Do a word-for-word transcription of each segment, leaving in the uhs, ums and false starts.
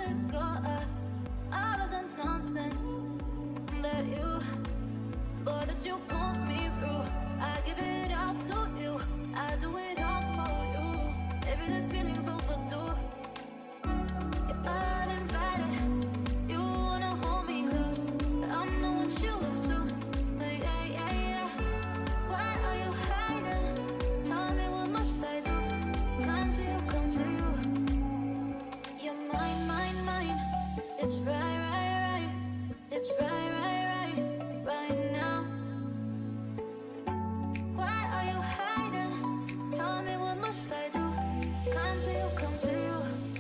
let go of all of the nonsense that you, boy, that you put me through. I give it all to you, I do it all for you. Maybe this feeling's overdue. You're uninvited, you wanna hold me close, but I know what you have to. Yeah, yeah, yeah. Why are you hiding? Tell me, what must I do? Come to you, come to you. You're mine, mine, mine. It's right, right, right. It's right, right, right, right now. Why are you hiding? Tell me, what must I do? Come to you, come to you.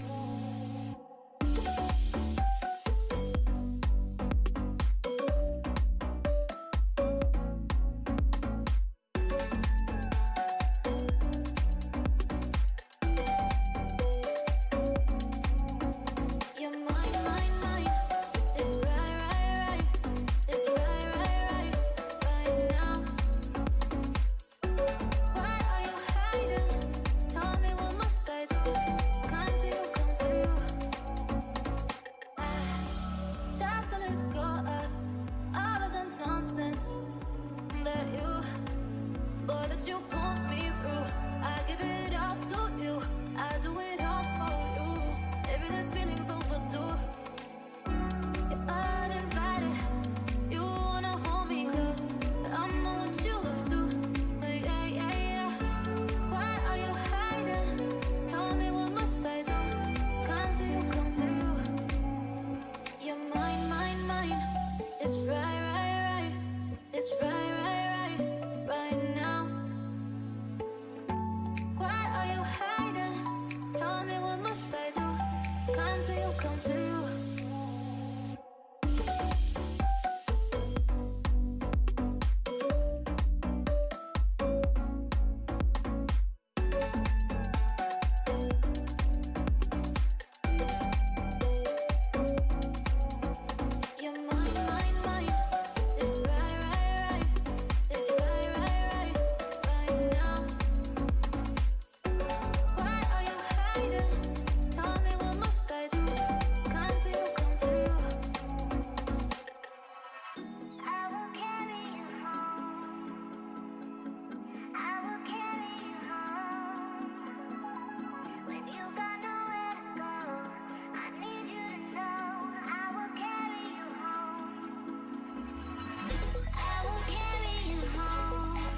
You're mine, mine, mine. It's right, right, right. It's right, right, right, right now. Why are you hiding? Tell me, what must I do? Come to you, come to you. I tried to let go of all of the nonsense that you, boy, that you put me through. I give it all to you, I do it all for you. Maybe this feeling's overdue. You're uninvited, you wanna hold me close, but I know what you have to. Yeah, yeah, yeah. Why are you hiding? Tell me, what must I do? Come to you, come to you. You're mine, mine, mine. It's right, right, right. It's right, right, right, right now. Why are you hiding? Tell me, what must I do? Come to you, come to you. You're mine, mine, mine. It's right, right, right. It's right, right, right, right now. Why are you hiding? Tell me, what must I do? Come to you, come to you. I will carry you home. I will carry you home. When you got nowhere to go, I need you to know I will carry you home. I will carry you home.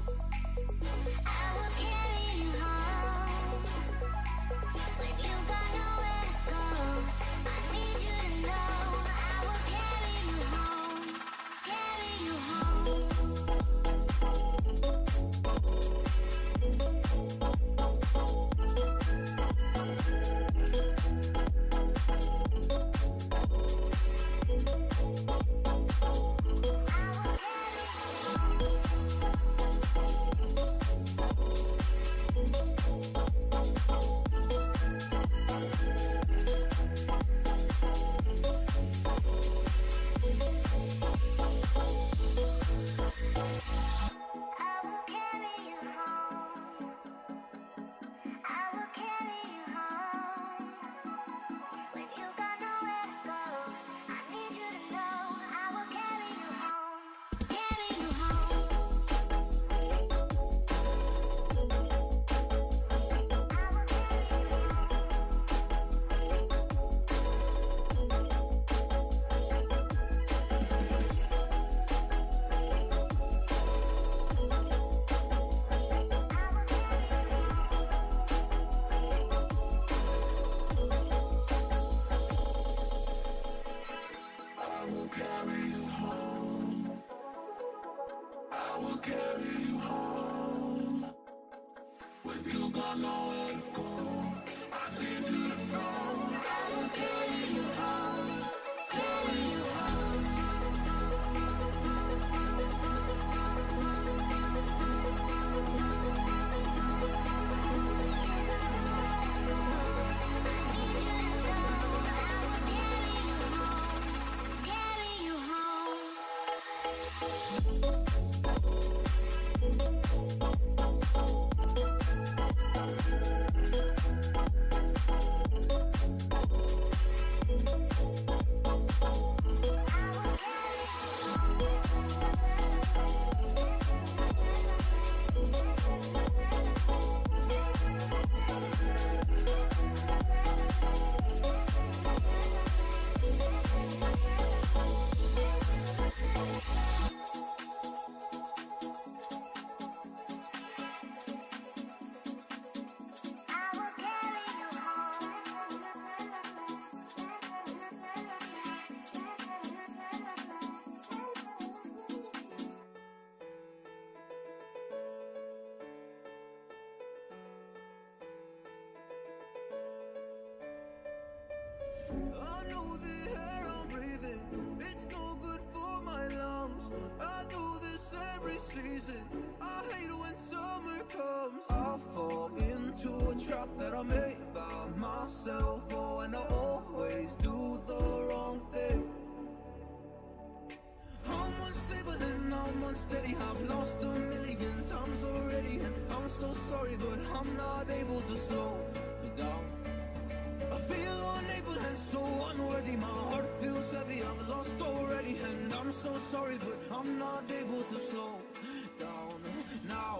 I will carry you home. When you got nowhere to go, I need you to know I will carry you home. Carry you home. I will carry you home. I will carry you home. When you got nowhere to go, I need you to know I will carry you home. Carry you home. I will carry you home. I will carry you home. When you got nowhere to go, I need you to know I will carry you home. Carry you home. Carry you home. I know the air I'm breathing, it's no good for my lungs. I do this every season, I hate when summer comes. I fall into a trap that I made by myself. Oh, and I always do the wrong thing. I'm unstable and I'm unsteady, I've lost a million times already, and I'm so sorry, but I'm not able to slow down. I feel unable and so unworthy, my heart feels heavy, I've lost already, and I'm so sorry, but I'm not able to slow down now.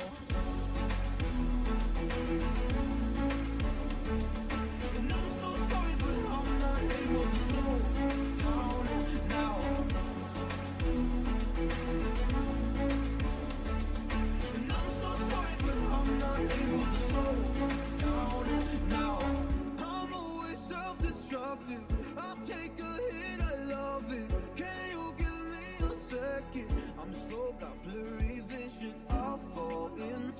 And I'm so sorry, but I'm not able to slow down now. And I'm so sorry, but I'm not able to slow down now. I'm always self-destructive, I'll take a hit, I love it. Can you give me a second? I'm slow, got blurry vision, I fall in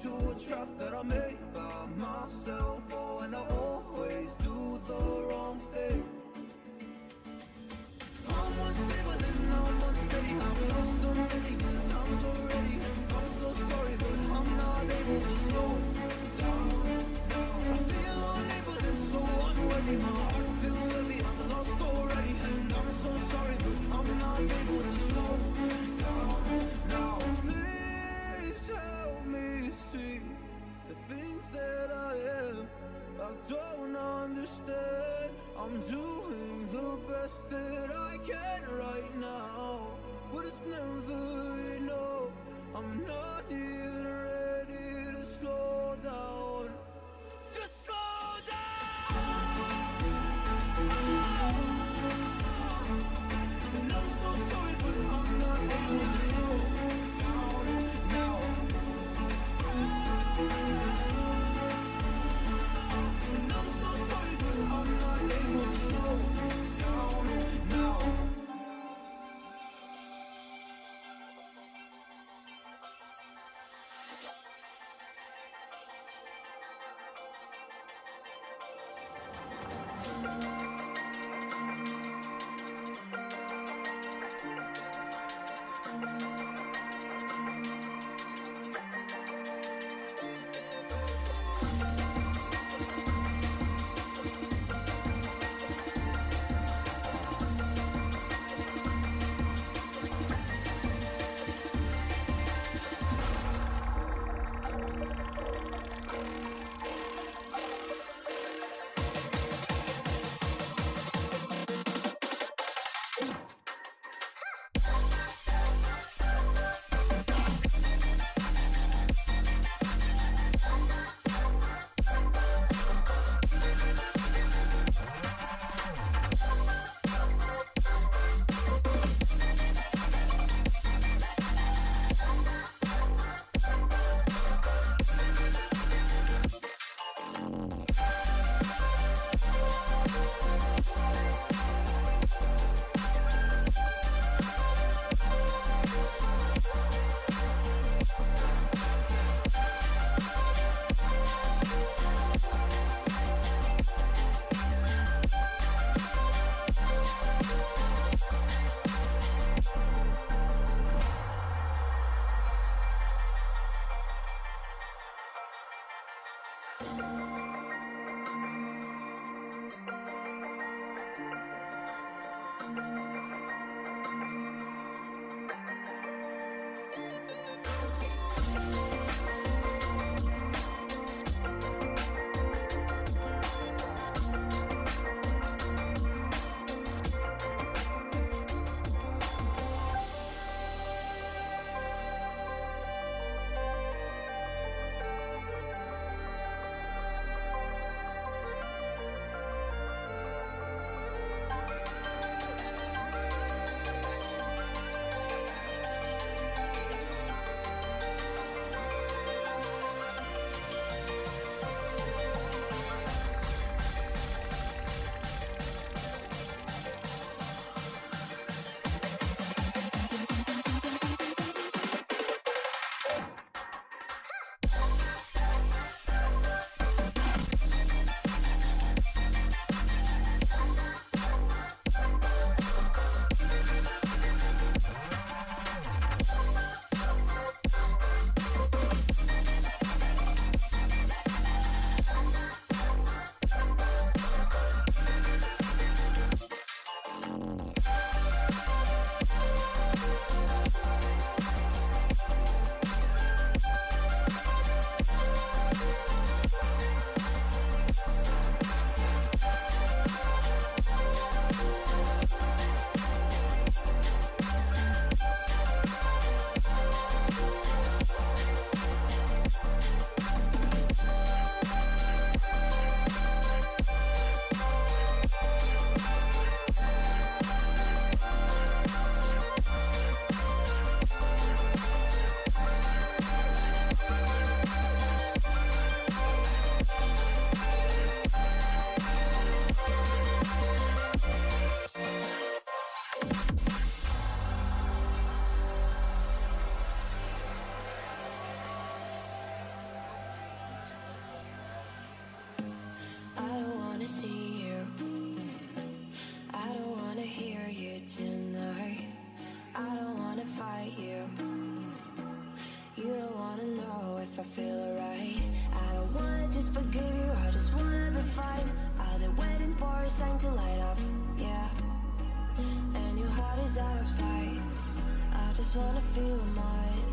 I feel alright. I don't wanna just forgive you, I just wanna be fine. I've been waiting for a sign to light up, yeah. And your heart is out of sight. I just wanna feel mine.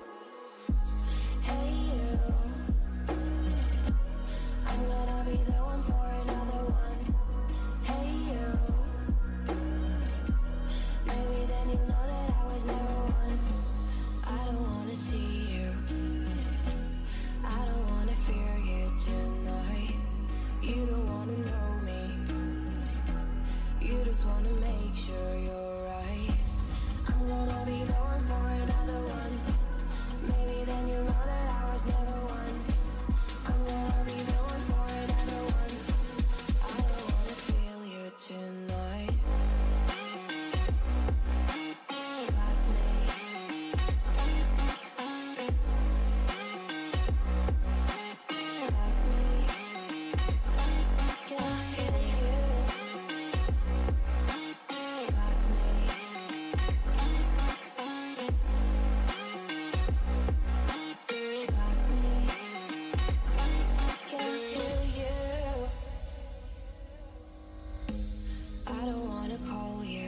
Hey you, I'm gonna be the one for another one. Hey you, maybe then you'll know that I was never one. I don't wanna see you, I don't wanna fear you tonight. You don't wanna know me, you just wanna make sure you're right. I'm gonna be the one for another one. Maybe then you'll know that I was never one. I'm gonna be the one for another one. I don't wanna feel you tonight. Got me. Got me. Can I hear you? Got me. Got me. Can I hear you? I don't wanna call you.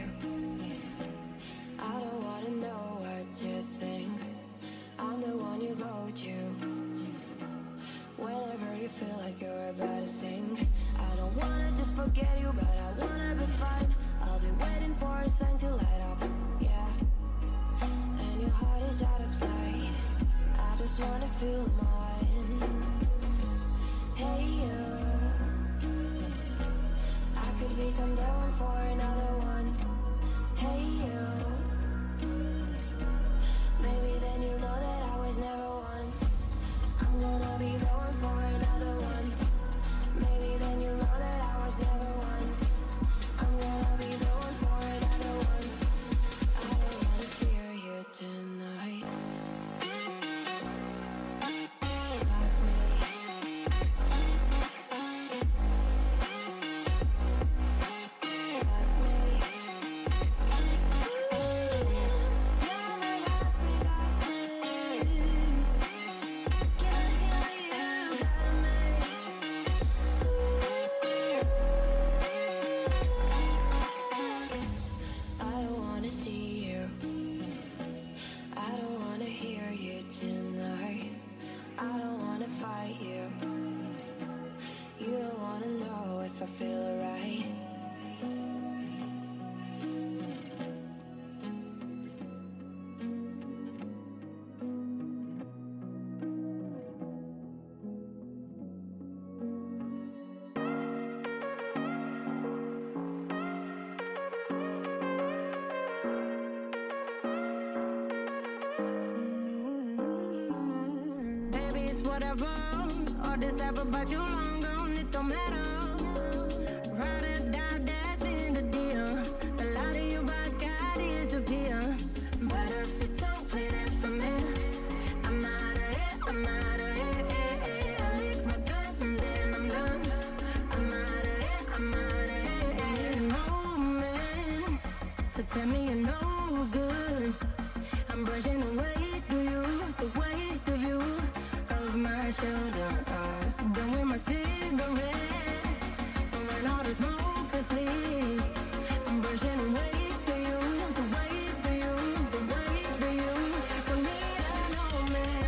I don't wanna know what you think. I'm the one you go to whenever you feel like you're about to sink. I don't wanna just forget you, but I wanna be fine. I'll be waiting for a sign to light up, yeah. And your heart is out of sight. I just wanna feel mine. Hey you, I could become the one for another one. Hey you, maybe then you'll know that I was never one. I'm gonna be the one for another one. Maybe then you'll know that I was never one. I'm gonna be the one for another one. I don't wanna fear you tonight. Got me. Got me. Got me, got me, got me. Can I hear you? Got me. I don't wanna see you, I don't wanna hear you tonight. I don't wanna fight you, you don't wanna know if I feel alright. Baby, it's whatever. All this ever about you long gone, it don't matter. Ride or die, that's been the deal. The light of your back, I disappear. Better if you don't play that for me. I'm out of it, I'm out of it. eh, eh. I lick my gun and then I'm done. I'm out of it, I'm out of it. eh. No man to tell me you're no good. I'm brushing the weight of you, the weight of you, of my shoulders. Done with my cigarette, and when all the smoke is clear, I'm brushing the weight of you, the weight of you, the weight of you. Don't need a no man.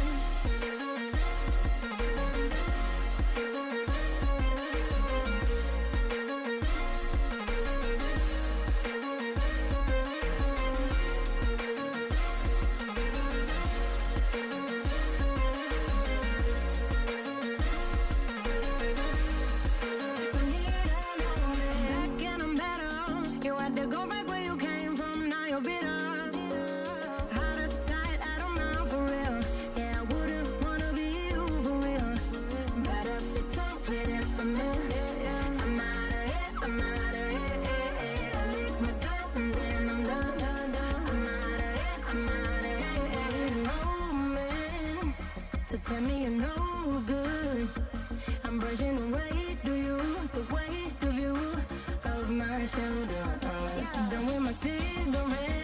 Tell me you're no good. I'm brushing the weight of you, the weight of you, of my shoulders. Done with my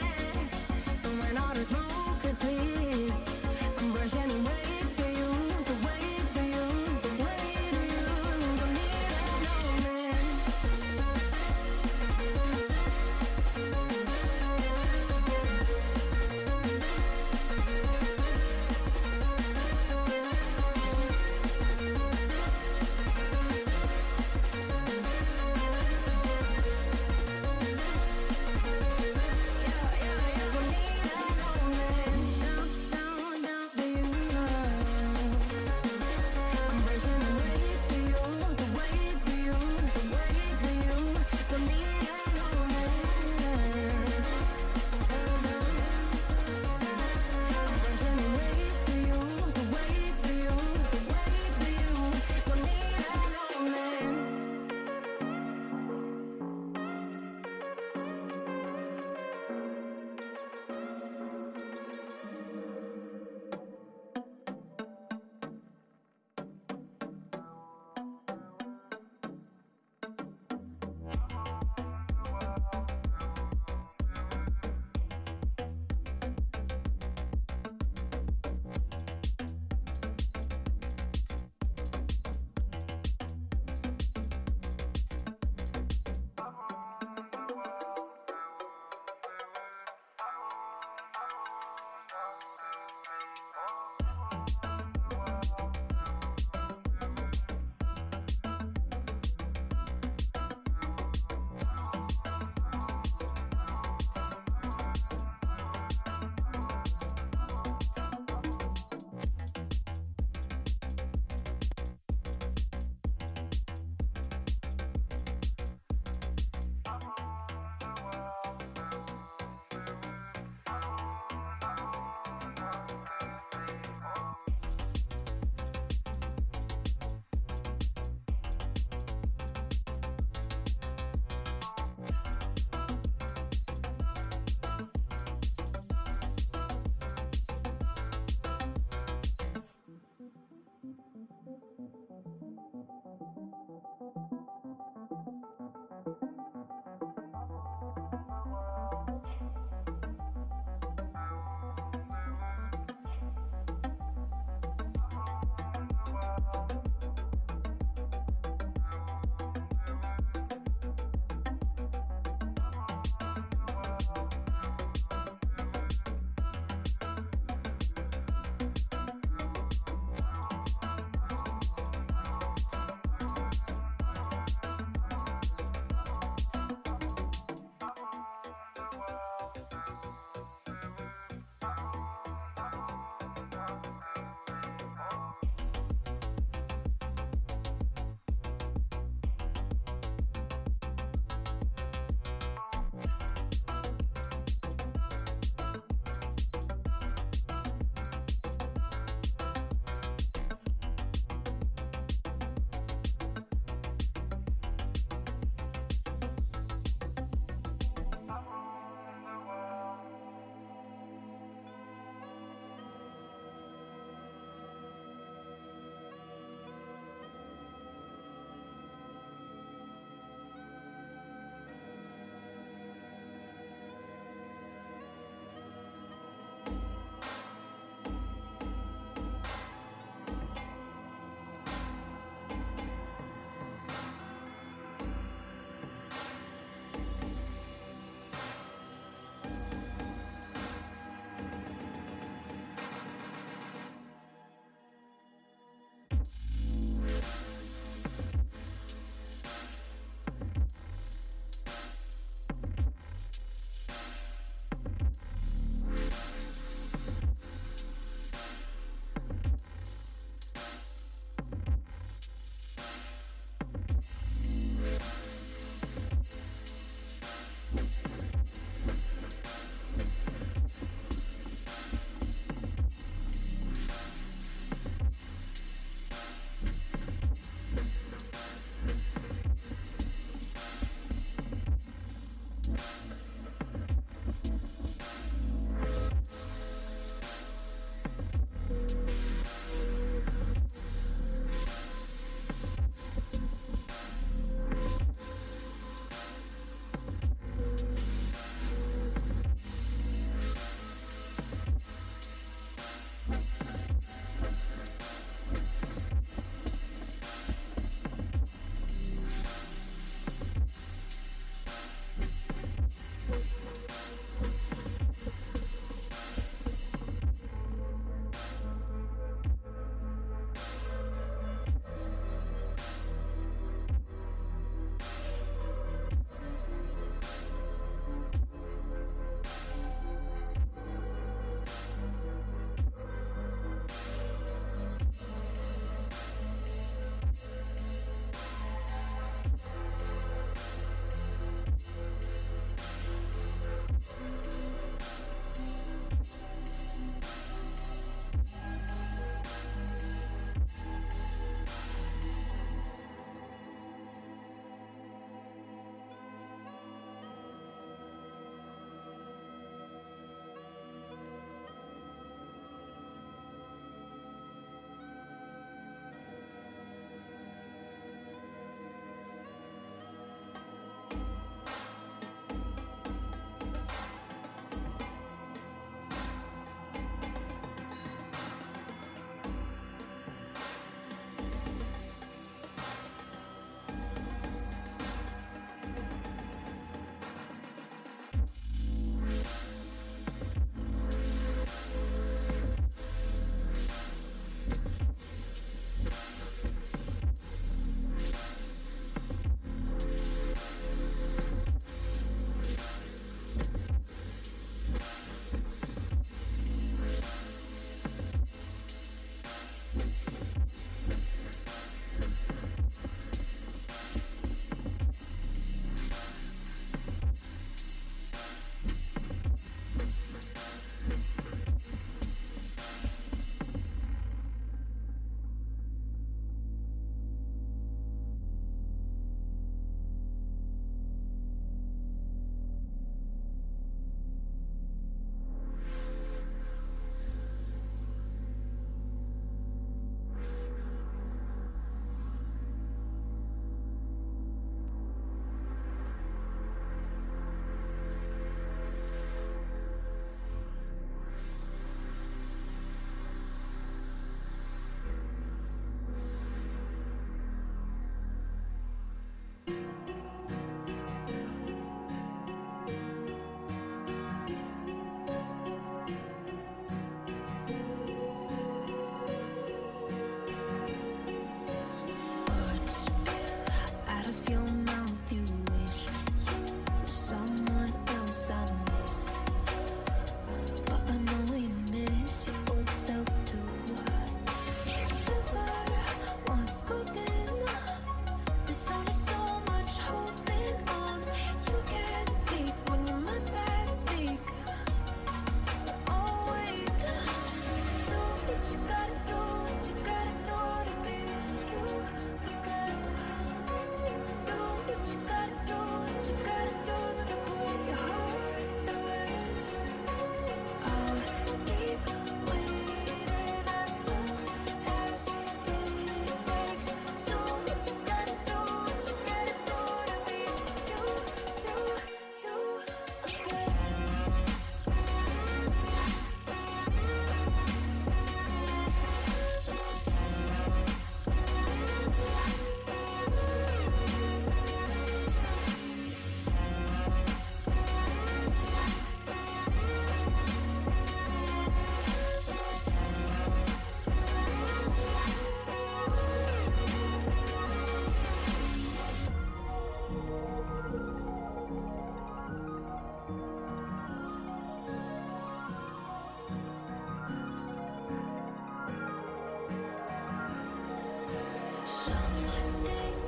cigarette, and when all the smoke is clear, I'm brushing the weight of you, the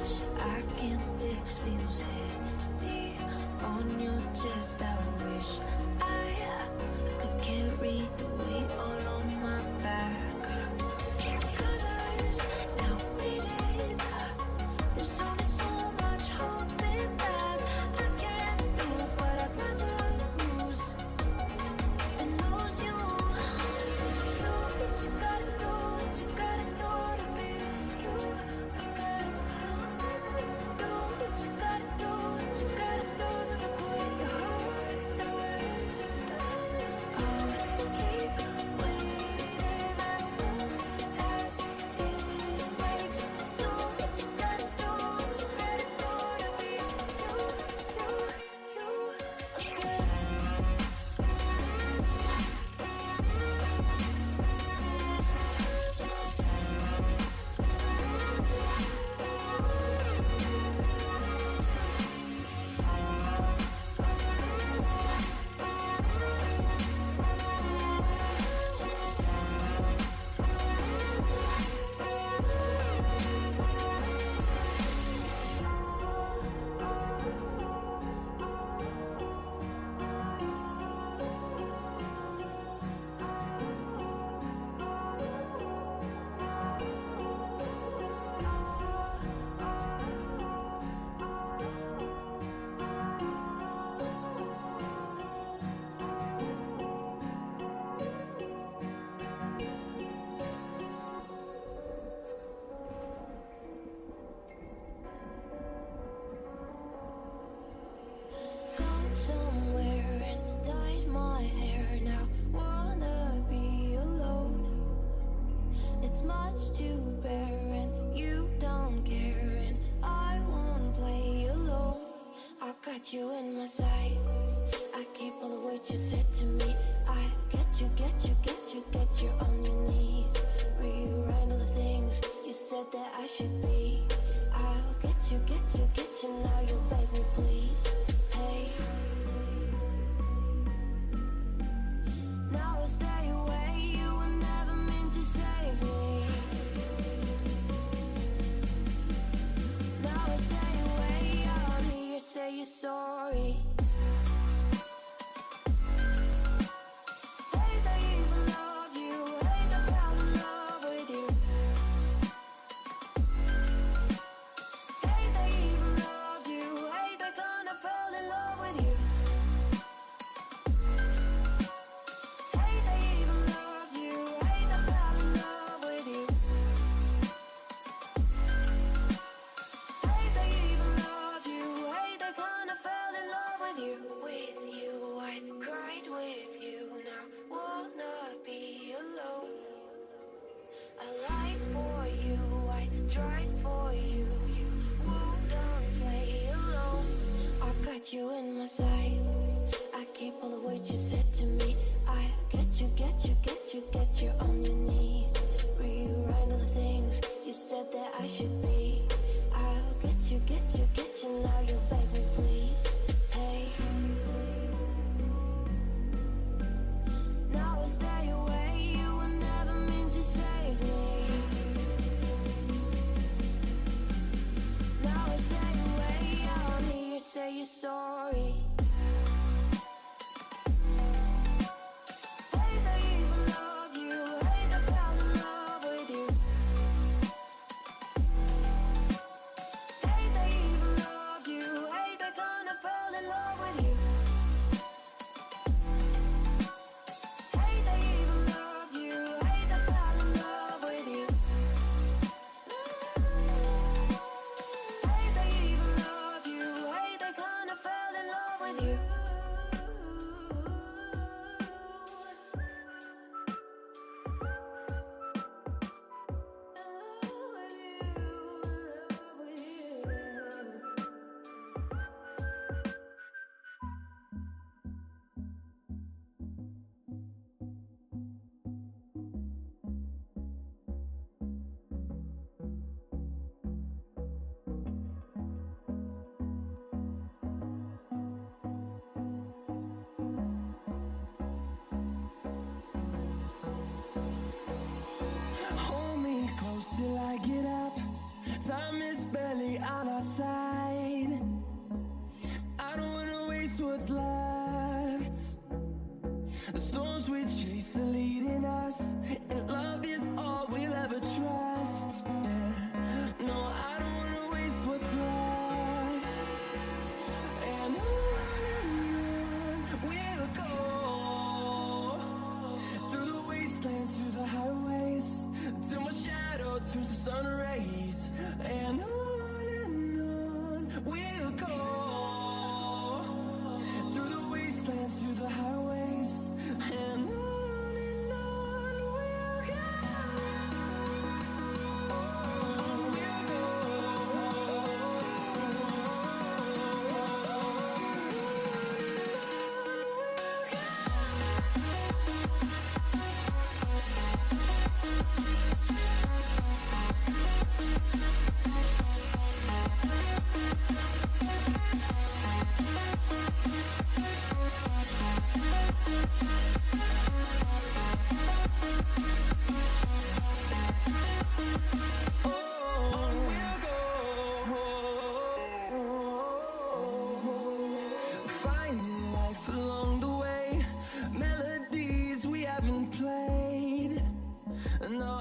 wish I can fix feels heavy on your chest. I wish I could carry the weight all on my back. Colors now faded. There's only so much holding back. I can't do what I'd rather lose than lose you. Do what you gotta do, what you gotta do to be you. I gotta do what you gotta do, what you gotta do to put your heart to rest. I'll keep waiting as long as it takes. Do what you gotta do, what you gotta do to be you, you, you again. Gone somewhere and dyed my hair now. Wanna be alone. It's much to bear and you don't care, and I won't play alone. I got you in my sight. I keep all the words you said to me. I get you, get you, get you, get you on your knees. Rewrite all the things you said that I should be. I'll get you, get you, get you. Now you beg me, please. Hey. Now I stay away. You were never meant to save me. Now I stay away. I don't hear you say you're sorry. Hate I even love you.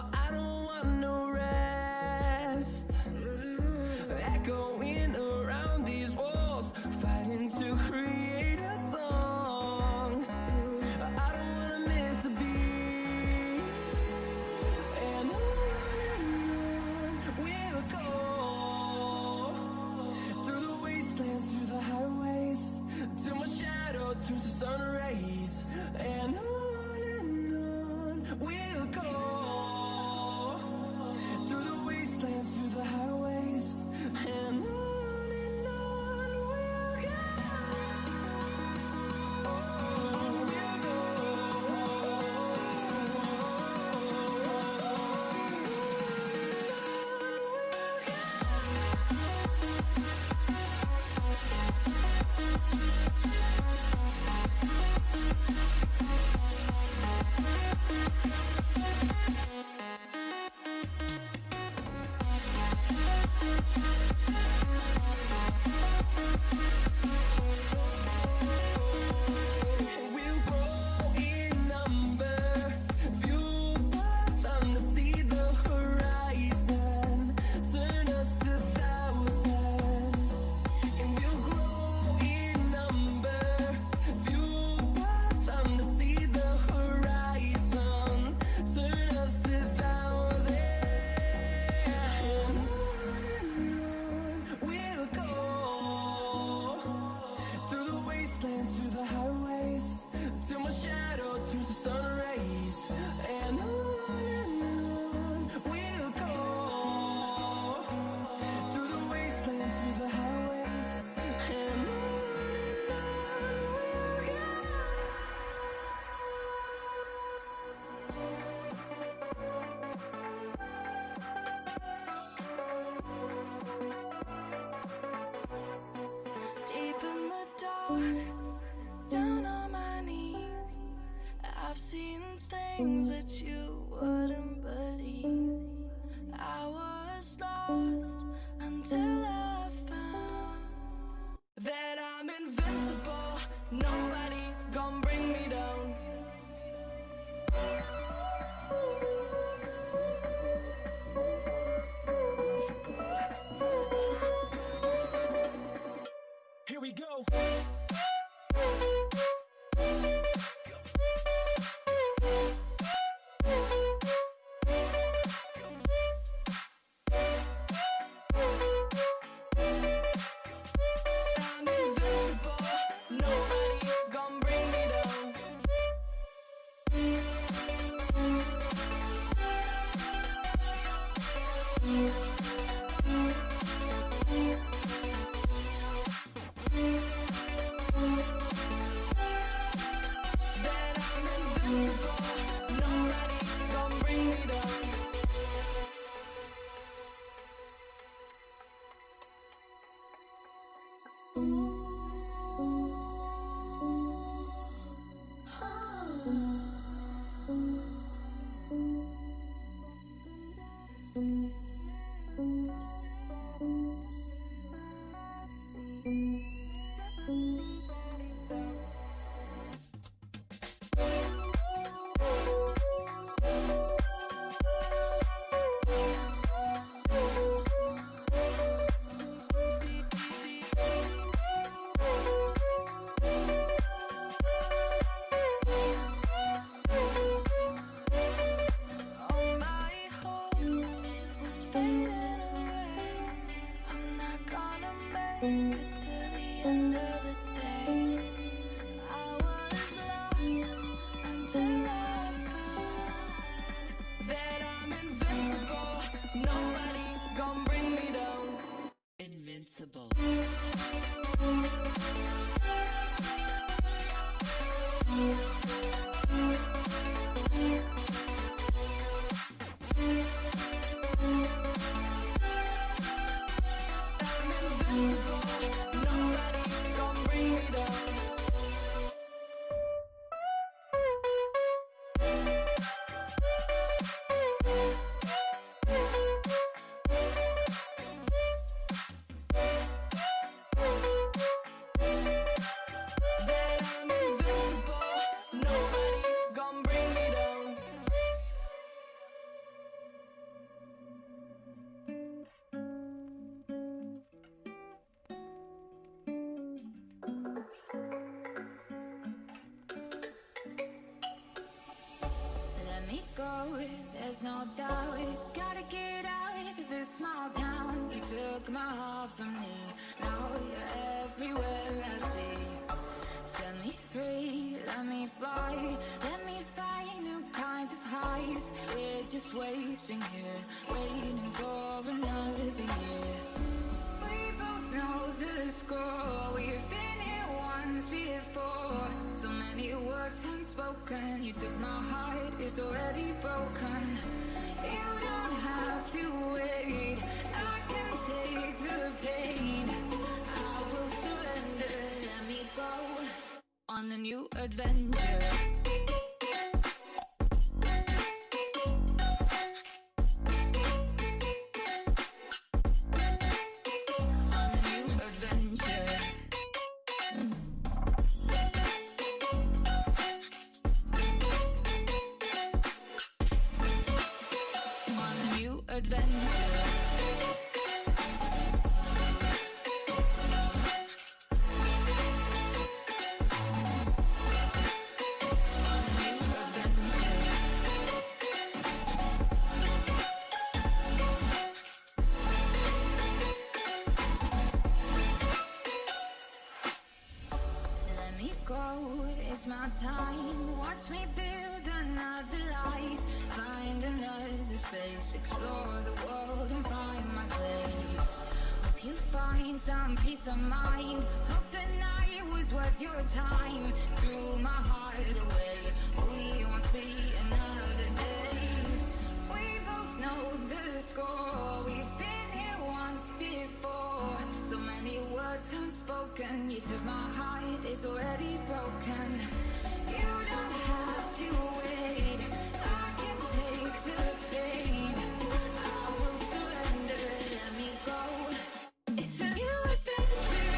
I don't want no rest. Echoing around these walls, fighting to create a song. I don't wanna miss a beat. And on we'll go, through the wastelands, through the highways, till my shadow turns to sun rays. And on and on we'll go, through the wastelands, through the highways, and on and on we'll go. We'll We'll grow in number, fueled by them to see the horizon, turn us to thousands. And we'll grow in number, fueled by them to see the horizon, turn us to thousands. And on we'll go, through the wastelands, through the highways, till my shadow turns to sun rays. And on and on we'll go, through the wastelands, through the highways, and on and on we'll go. Deep in the dark, down on my knees, I've seen things that you wouldn't believe. I was lost until I found that I'm invincible. Nobody gon' bring me down. Here we go. I'm invincible. Nobody gon' bring me down. That I'm invincible. Nobody gon' bring me down. All my hope was fading away. I'm not gonna make it to the end of the day. I was lost until I found that I'm invincible. Nobody gon' bring me down. Invincible. I'm invincible. Nobody gon' bring me down. go, there's no doubt. Gotta get out of this small town. You took my heart from me, now you're everywhere I see. Set me free, let me fly, let me find new kinds of highs. We're just wasting here, waiting for another year. We both know the score, we've been here once before. So many words unspoken, you took my heart, it's already broken. You don't have to wait, I can take the pain. I will surrender, let me go on a new adventure. It's my time, watch me build another life. Find another space, explore the world and find my place. Hope you find some peace of mind. Hope the night was worth your time. Threw my heart away, we won't see another day. We both know the score, we've been here once before. So many words unspoken, you took my heart, it's already broken. You don't have to wait, I can take the pain. I will surrender, let me go. It's a new adventure.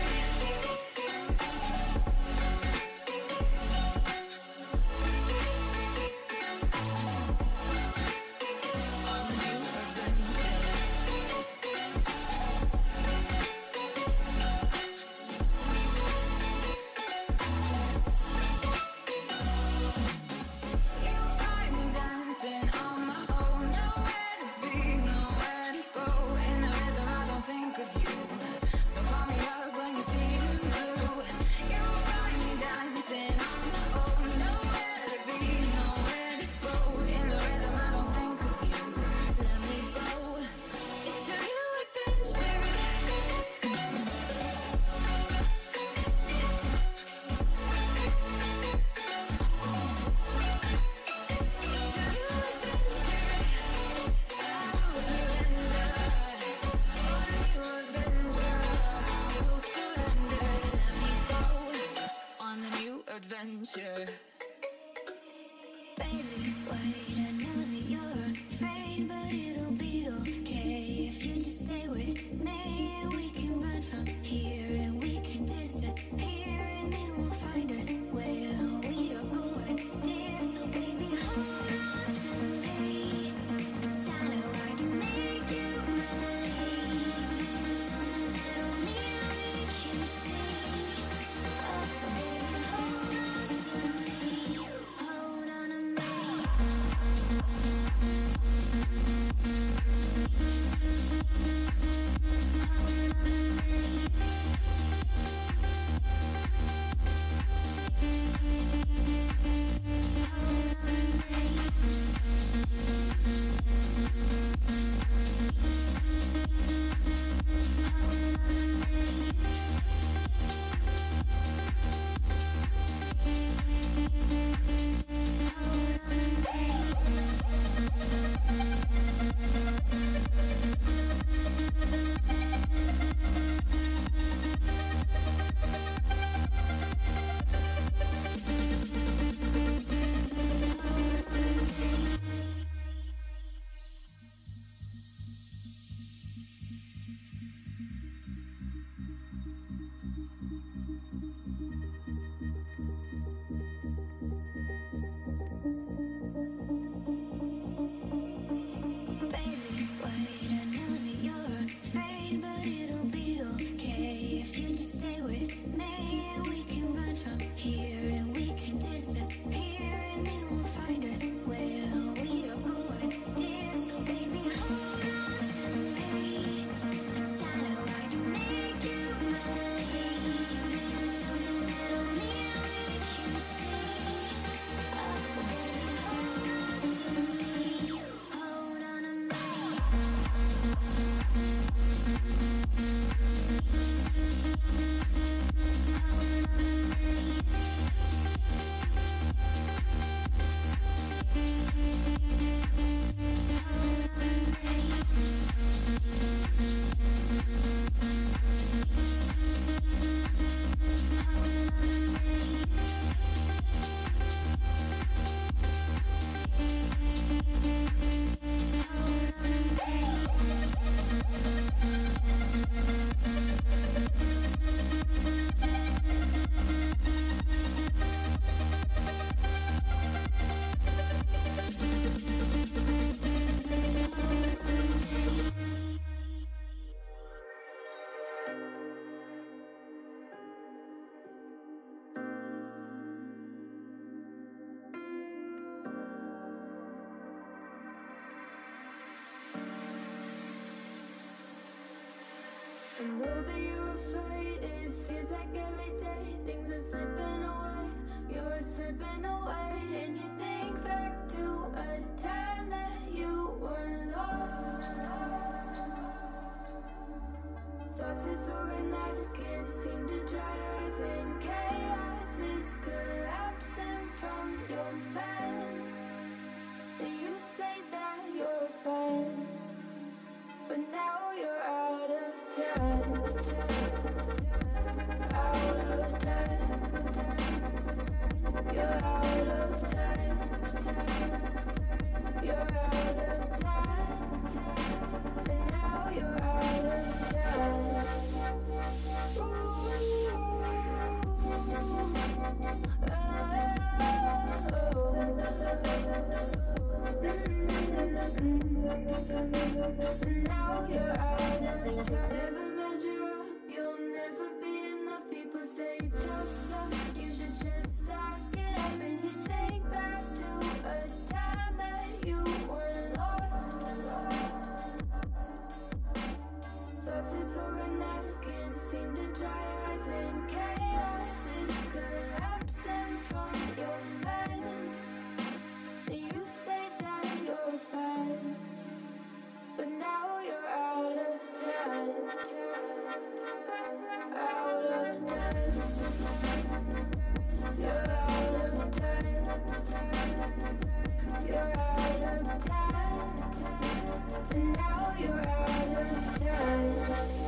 On a new adventure. Adventure. Baby, wait, I know that you're afraid, but it'll be okay if you just stay with me. We can run from here and we can disappear, and they won't find us where we are going, dear. So baby, hold on to me, 'cause I know I can make you believe in something that only we can see. Oh, so baby, hold on to me, hold on to me. I know that you're afraid. It feels like every day things are slipping away. You're slipping away, and you think back to a time that you were lost. Thoughts disorganized, can't seem to dry your eyes, and chaos is collapsing from your mind. And you say that you're fine, but now you're out of time. Out of time. You're out of time. You're out of time. And now you're out of time. Now you're out of time. Never measure up, you'll never be enough. People say tough love, you should just suck it up. And you think back to a time that you were lost. Thoughts disorganized, can't seem to dry your eyes, and chaos is collapsing from your mind. And you say that you're fine, but now you're out of time. Out of time. You're out of time. You're out of time. And now you're out of time.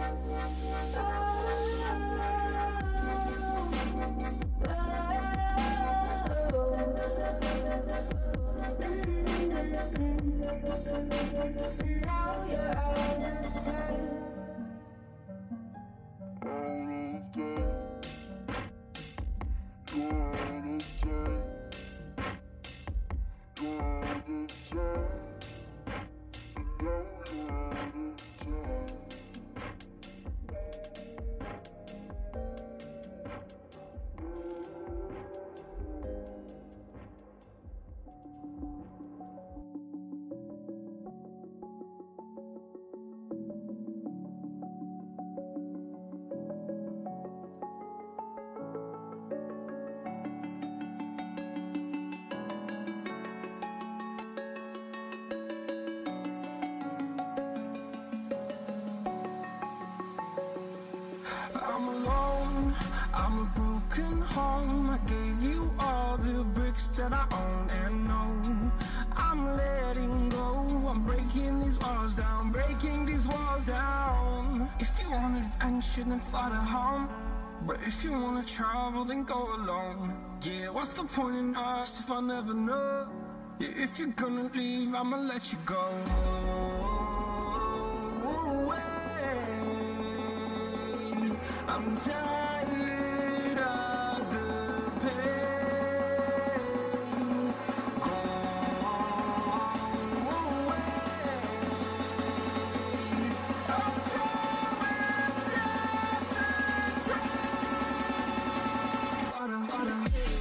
Now you're out of time. I'm alone, I'm a broken home. I gave you all the bricks that I own and know. I'm letting go, I'm breaking these walls down, breaking these walls down. If you want adventure, then fly to home. But if you wanna travel, then go alone. Yeah, what's the point in us if I never know? Yeah, if you're gonna leave, I'ma let you go. I'm tired of the pain. Go away. I'm tired of yesterday. Father, Father.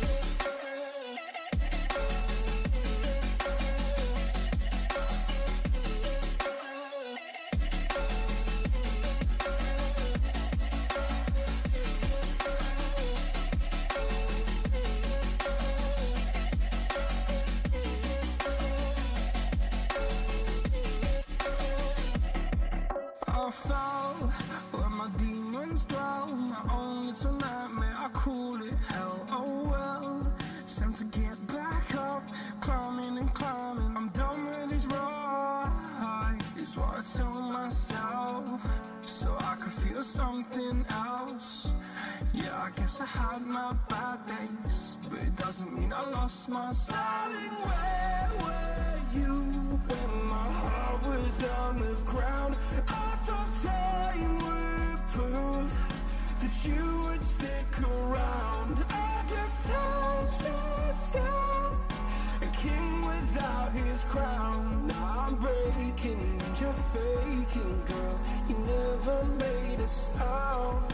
I fell where my demons dwell. My own little nightmare, I call it hell. Oh well, it's time to get back up. Climbing and climbing, I'm done with this ride, is what I tell myself, so I could feel something else. Yeah, I guess I had my bad days, but it doesn't mean I lost my style. Darling, where were you when my heart was on the ground? I thought time would prove that you would stick around. I guess time stood still, a king without his crown. Now I'm breaking and you're faking, girl. You never made a sound.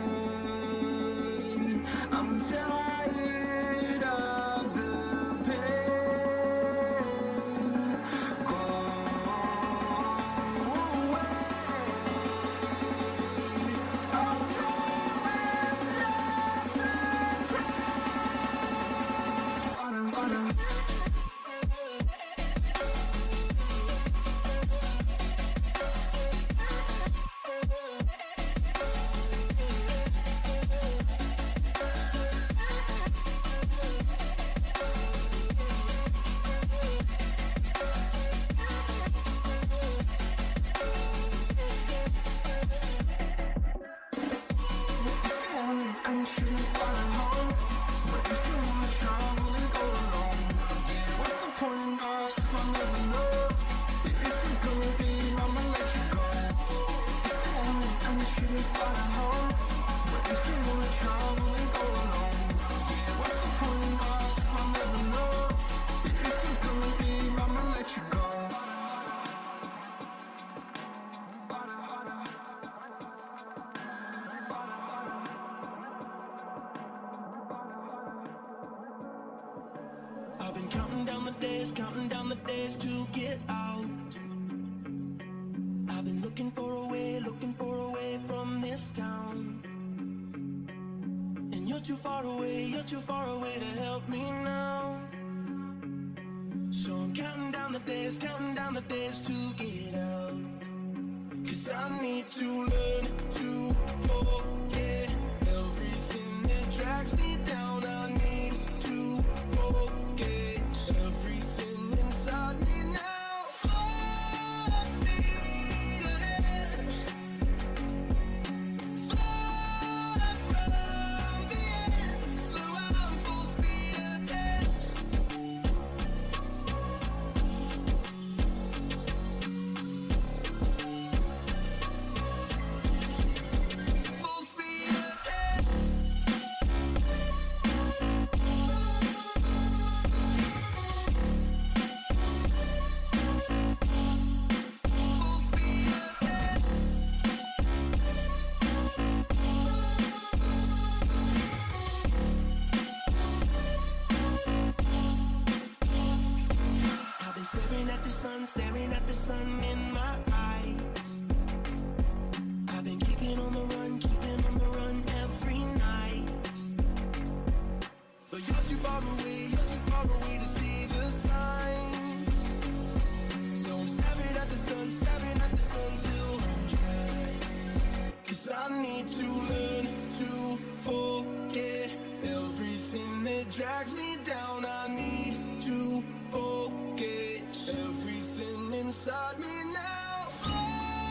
I'm tired of the pain. down the days, counting down the days to get out. I've been looking for a way, looking for a way from this town. And you're too far away, you're too far away to help me now. So I'm counting down the days, counting down the days to get out. Cause I need to learn to forget everything that drags me down. I need to forget everything inside me now. Full speed ahead, far from the end. So I'm full speed ahead. Full speed ahead. Full speed ahead. I've been staring at the sun, staring at the sun in my eyes. I've been keeping on the run, keeping on the run every night. But you're too far away, you're too far away to see the signs. So I'm staring at the sun, staring at the sun till I'm dry. Cause I need to learn to forget everything that drags me down. I need to forget everything inside me now. Far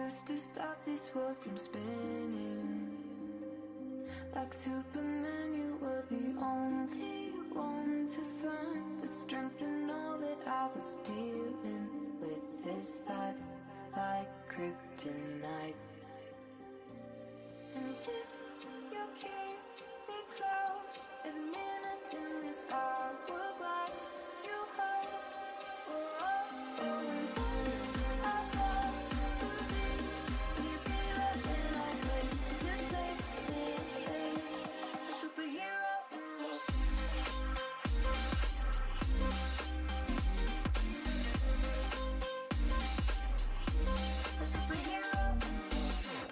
used to stop this world from spinning. Like Superman, you were the only one to find the strength in all that I was dealing with this life, like kryptonite. And if you keep me close, every minute in this hourglass, you hold. Oh, oh, oh, and when I fall to leave, you be right when I wait to save me, a superhero in your sleep. A superhero in your sleep.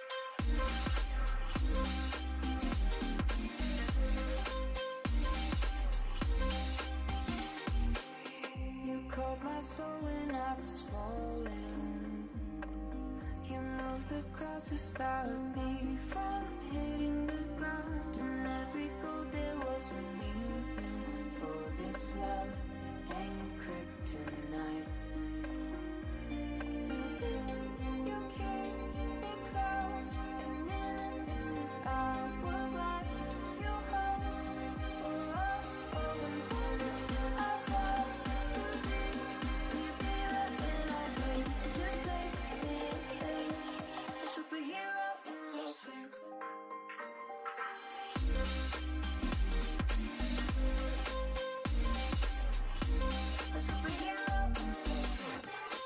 You called my soul when I was falling. You moved the cross to stop me from hitting the ground. And every goal there was a meaning. For this love ain't kryptonite. And if you keep me close, every minute in this hourglass, you hold. Oh, oh, oh, and when I fall to leave, you be right when I wait to save me, a superhero in your sleep. A superhero in your sleep.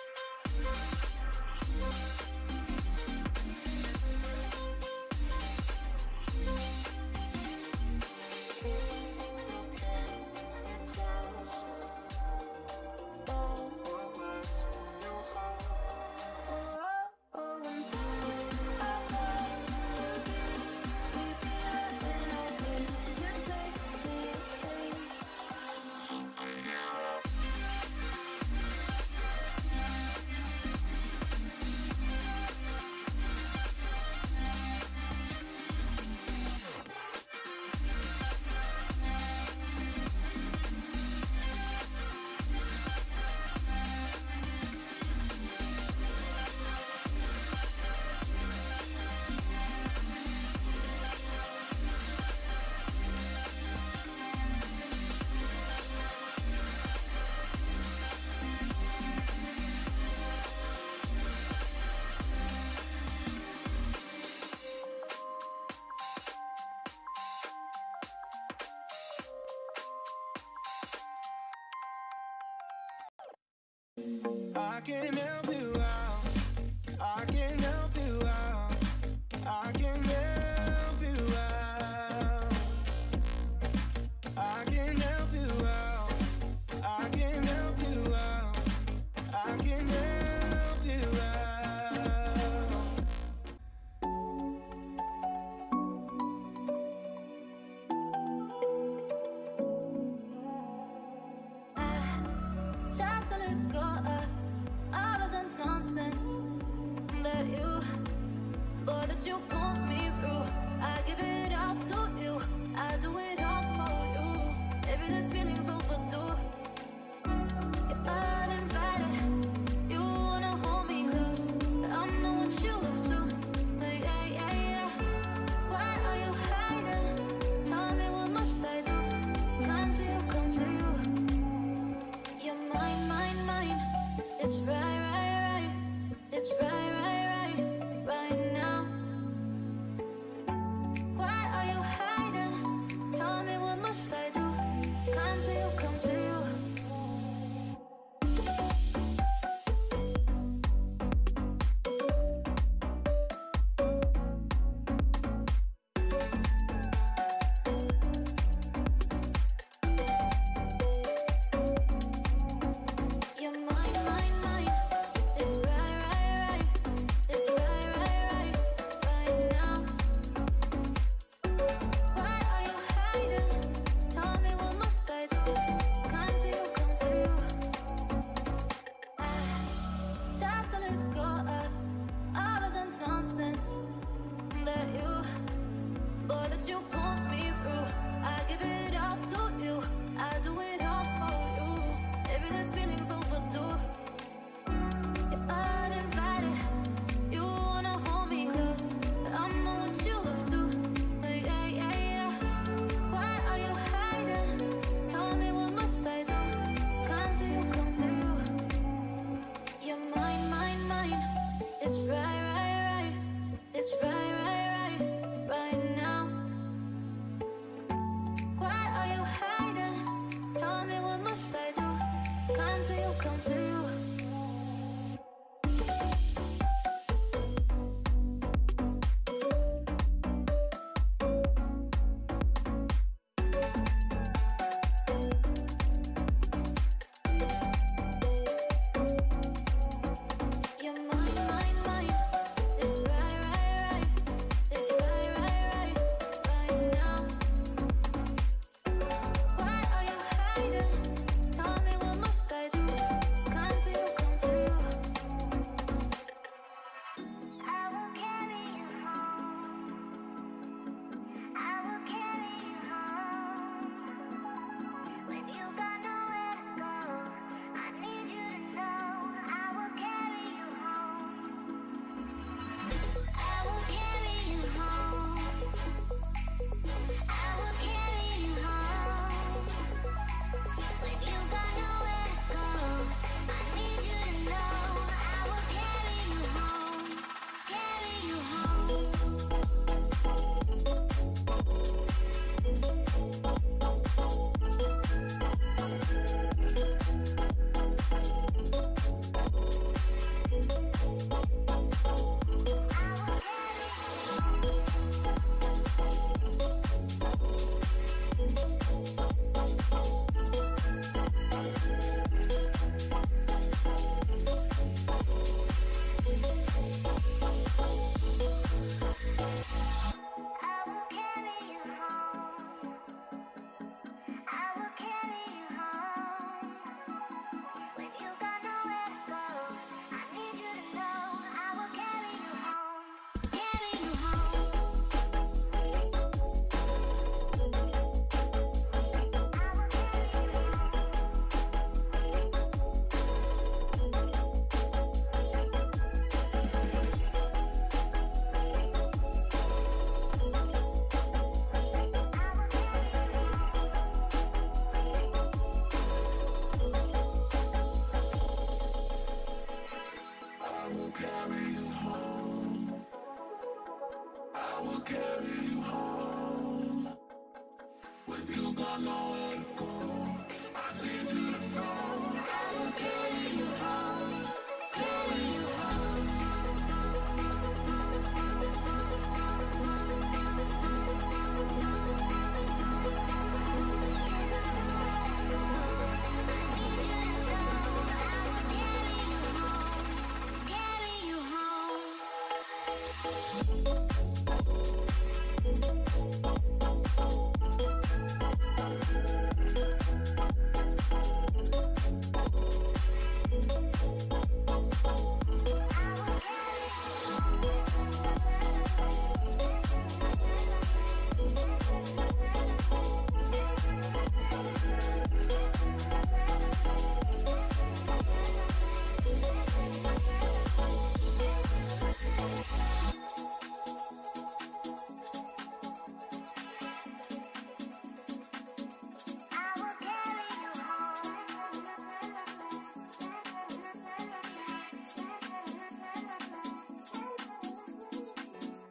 I can help you out. I can help you out. I can help you out. I can help you out. I can help you out. I can help you out. I tried to let go of all of the nonsense that you, boy, that you put me through. I give it all to you. I do it all for you. Maybe this feeling's overdue. You're uninvited. You wanna hold me close, but I know what you have to. Yeah, yeah, yeah. Why are you hiding? Tell me, what must I do? Come to you, come to you. You're mine, mine, mine. It's right, right, right. It's right, right, right. Right now. Why are you hiding? Tell me, what must I do? Come to you, come to you. You're mine, mine, mine. It's right, right, right. It's right, right, right. Right now. Why are you hiding? Tell me, what must I do? Come to you, come to you. I tried to let go of all of the nonsense that you, boy, that you put me through. I give it all to you. I do it all for you. Maybe this feeling's overdue. You're uninvited. You come to you. You're mine, mine, mine. It's right, right, right. It's right, right, right, right now. Why are you hiding? Tell me what must I do? Come to you, come to you. I will carry you home. I will carry you home. When you got nowhere to go, I need you to know I will carry you home. I will carry you home. I will carry you home. When you got nowhere to go, I need you to know I will carry you home. Carry you home. I will carry you home. I will carry you home. When you got nowhere to go, I need you to know I will carry you home. Carry you home. I will carry you home. I will carry you home. When you got nowhere to go, I need you to know I will carry you home. Carry you home. Carry you home. I will carry you home.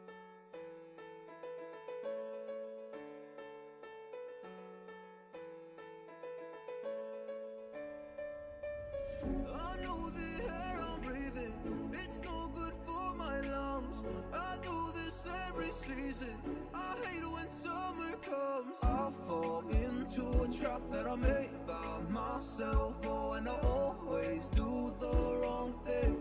I know the air I'm breathing, it's no good for my lungs. I do this every season, I hate when summer comes. I fall into a trap that I made by myself. Oh, and I always do the wrong thing.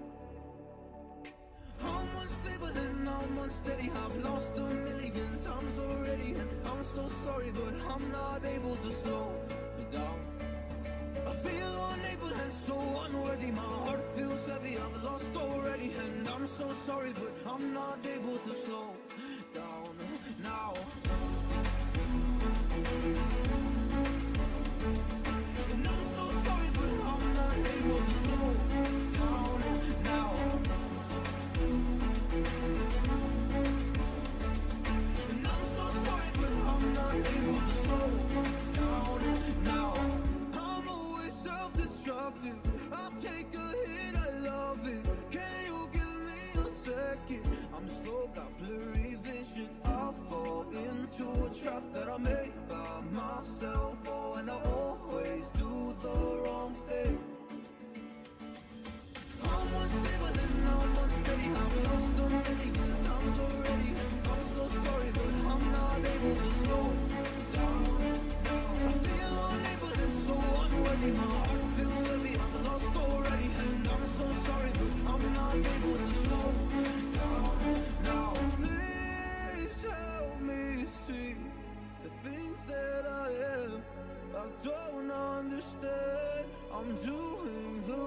I'm unstable and I'm unsteady, I've lost a million times already, and I'm so sorry, but I'm not able to slow me down. I feel unable and so unworthy, my heart feels heavy, I've lost already, and I'm so sorry, but I'm not able to slow down now. And I'm so sorry, but I'm not able to slow down now. And I'm so sorry, but I'm not able to slow down now. I'm always self-destructive, I'll take a hit, I love it. Can you give me a second? I'm slow, got blurry vision, I fall into a trap that I made by myself. Oh, and I always do the wrong thing.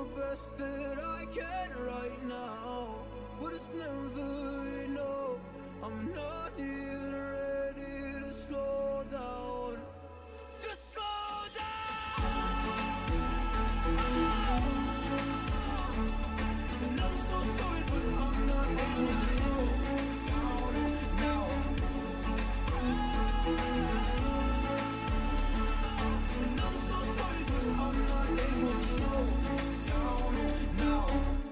best that I can right now, but it's never enough. I'm not even ready to slow down. Just slow down. And I'm so sorry, but I'm not able to slow down now. And I'm so sorry, but I'm not able to slow down now.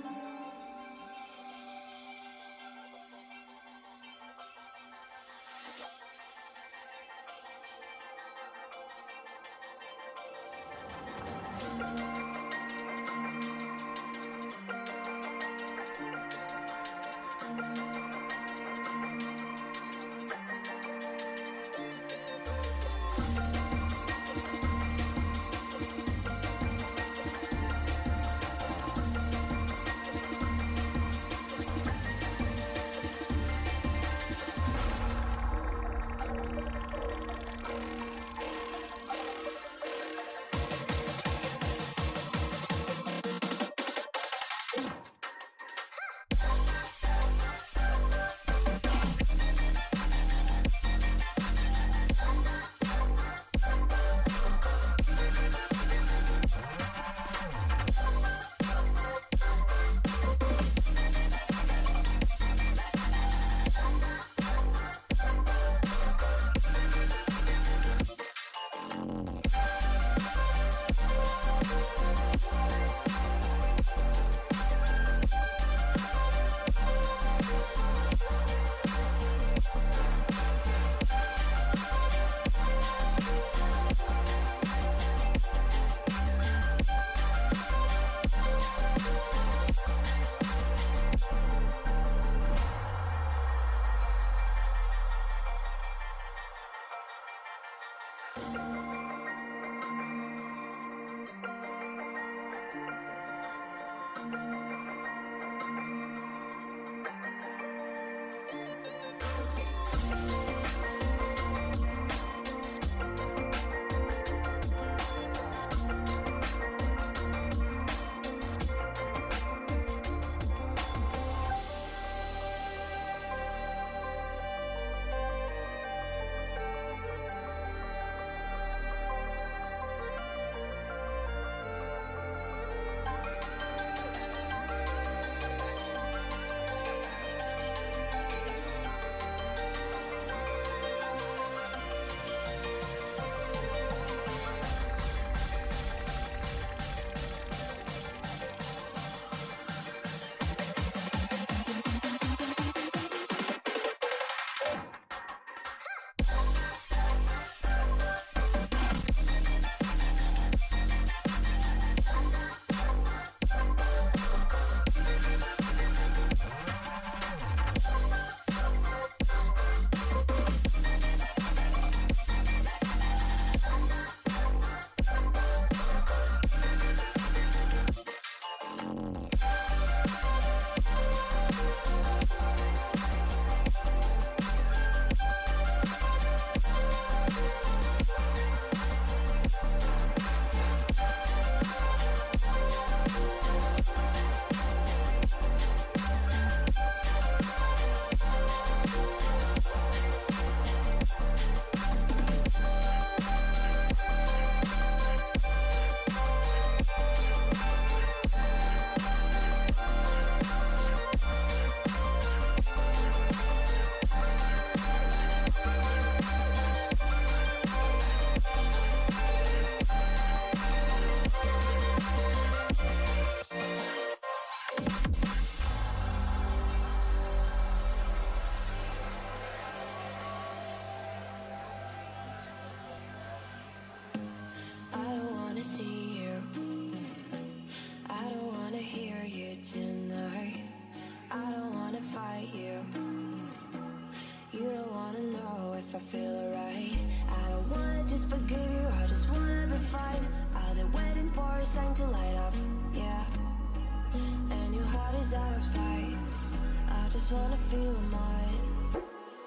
just wanna feel mine.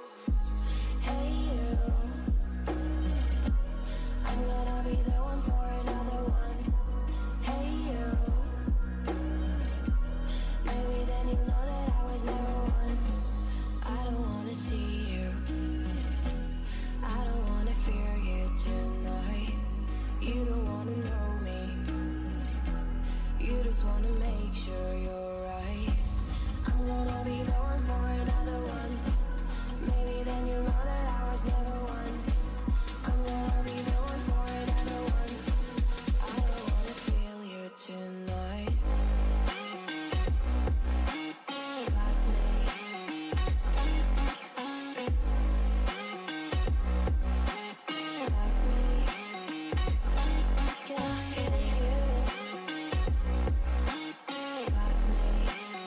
Hey you, I'm gonna be the one for another one. Hey you, You just wanna make sure you're right. I'm gonna be the one for another one. Maybe then you'll know that I was never one. I'm gonna be the one for another one. I don't wanna feel you tonight. Got me. Got me. Can I hear you? Got me.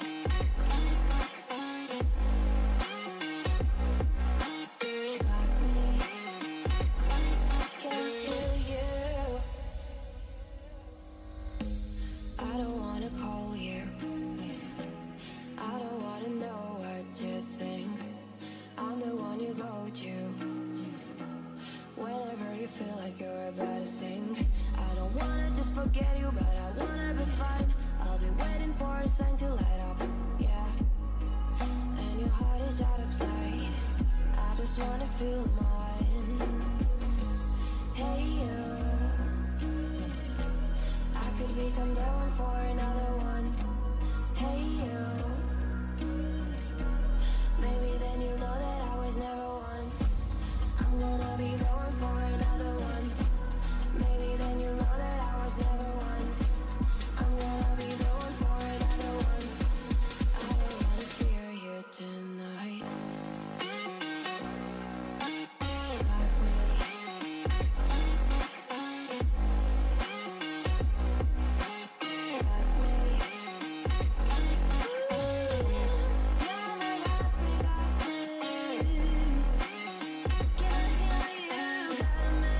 Got me. Can I hear you? I don't wanna call you. I don't wanna know what you think. I'm the one you go to whenever you feel like you're about to sink. I don't wanna just forget you, but I wanna be fine. I'll be waiting for a sign to light up, yeah. And your heart is out of sight. I just wanna feel mine. Hey you, I could become the one for another one. Hey you, maybe then you'll know that I was never one. I'm gonna be the one for another one. Maybe then you'll know that I was never one. I'm gonna be the one for another one. I don't wanna fear you tonight. Got me. Got me. Yeah, my heart got me. Can I hear you? Got me.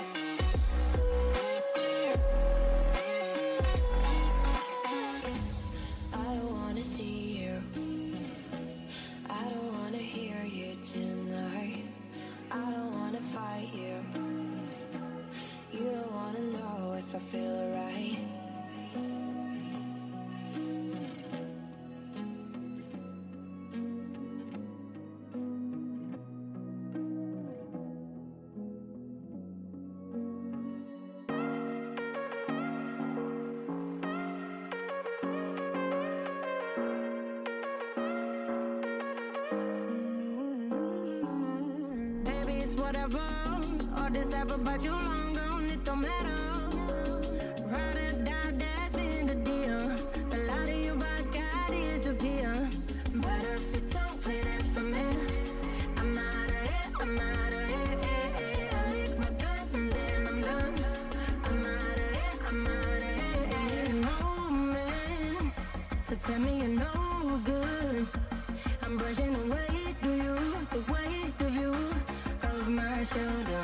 I don't wanna see you. I don't wanna hear you tonight. I don't wanna fight you. You don't wanna know if I feel right. Baby, it's whatever. All this ever about you long gone, it don't matter. Ride or die, that's been the deal. The light of you by God disappear. Better if you don't play that for me. I'm out of it, I'm out of it. eh, eh. I lick my gun and then I'm done. I'm out of it, I'm out of it. eh. No man to tell me you're no good. I'm brushing the weight of you, the weight of you, of my shoulder.